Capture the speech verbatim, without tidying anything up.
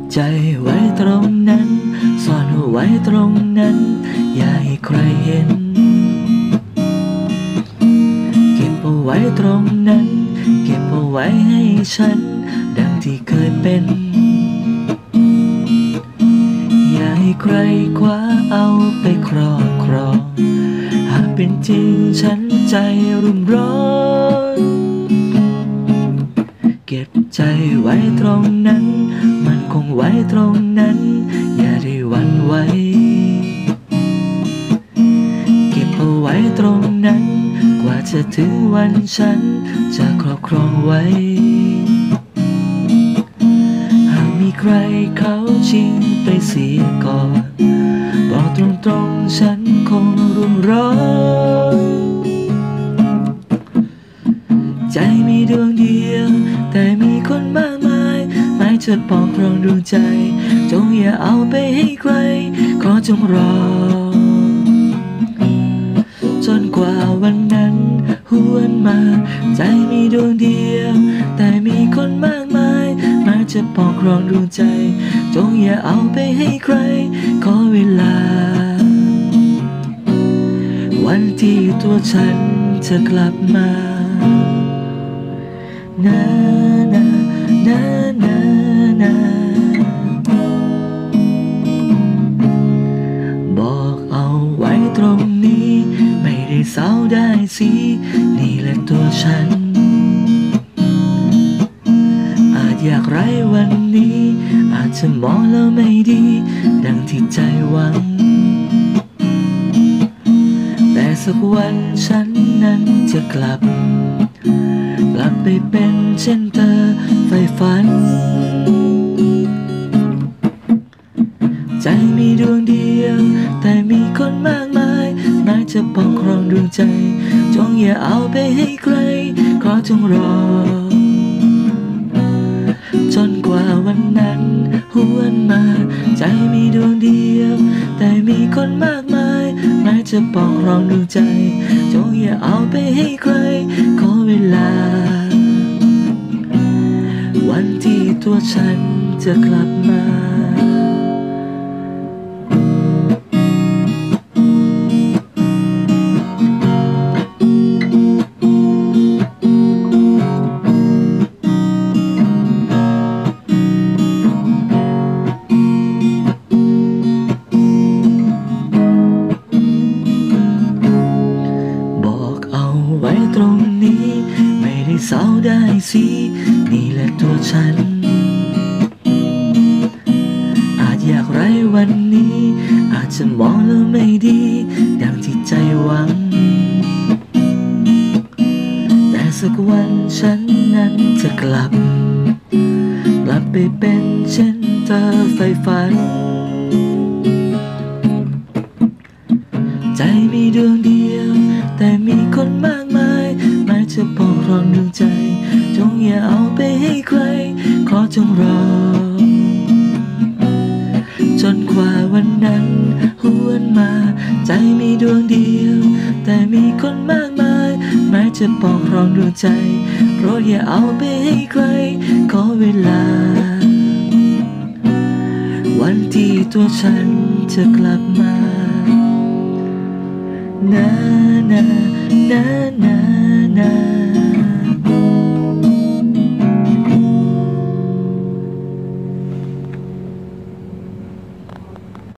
ใจไว้ตรงนั้นซ่อนเอาไว้ตรงนั้นอย่าให้ใครเห็นเก็บเอาไว้ตรงนั้นเก็บเอาไว้ให้ฉันดังที่เคยเป็นอย่าให้ใครคว้าเอาไปครอบครองหากเป็นจริงฉันใจรุ่มร้อนเก็บใจไว้ตรงนั้นมันคงไว้ตรงนั้นอย่าได้หวั่นไหวเก็บเอาไว้ตรงนั้นกว่าจะถึงวันฉันจะครอบครองไว้หากมีใครเขาชิงไปเสียก่อนบอกตรงๆฉันคงรุ่มร้อนใจมีดวงเดียวแต่มีคนมากมายไม่จะปองครองดวงใจจงอย่าเอาไปให้ใครขอจงรอจนกว่าวันนั้นหวนมาใจมีดวงเดียวแต่มีคนมากมายมาจะปองครองดวงใจจงอย่าเอาไปให้ใครขอเวลาวันที่ตัวฉันจะกลับมานานานานานาบอกเอาไว้ตรงนี้ไม่ได้เศร้าได้สินี่แหละตัวฉันอาจอยากไร้วันนี้อาจจะมองแล้วไม่ดีดังที่ใจหวังแต่สักวันฉันนั้นจะกลับกลับไปเป็นเช่นเธอใฝ่ฝันใจมีดวงเดียวแต่มีคนมากมายมาจะปกครองดวงใจจงอย่าเอาไปให้ใครขอจงรอจนกว่าวันนั้นหวนมาใจมีดวงเดียวแต่มีคนมากมายมาจะปกครองดวงใจจงอย่าเอาไปให้ใครขอเวลาวันที่ตัวฉันจะกลับมาไว้ตรงนี้ไม่ได้เศร้าได้สินี่แหละตัวฉันอาจอยากไร้วันนี้อาจจะมองแล้วไม่ดีดังที่ใจหวังแต่สักวันฉันนั้นจะกลับกลับไปเป็นเช่นเธอใฝ่ฝันใจมีดวงเดียวแต่มีคนมากมายมาจะปกครองดวงใจจงอย่าเอาไปให้ใครขอจงรอจนกว่าวันนั้นหวนมาใจมีดวงเดียวแต่มีคนมากมายมาจะปกครองดวงใจโปรดอย่าเอาไปให้ใครขอเวลาวันที่ตัวฉันจะกลับมานานานานานา